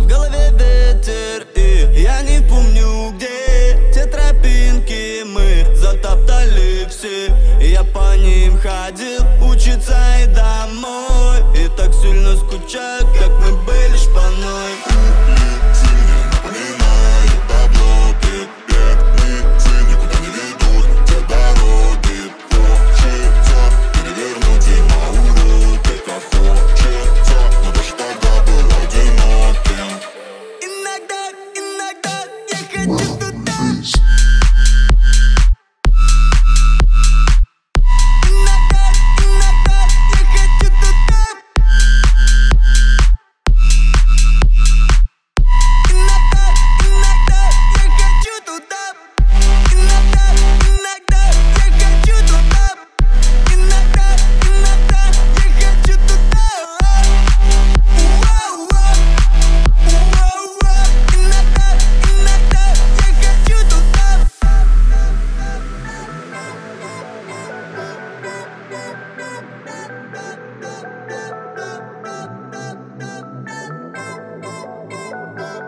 в голове ветер, и я не помню, где те тропинки мы затоптали все. И я по ним ходил учиться и домой, и так сильно скучаю, как мы были шпаной.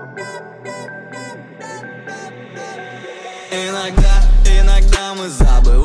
Иногда мы забываем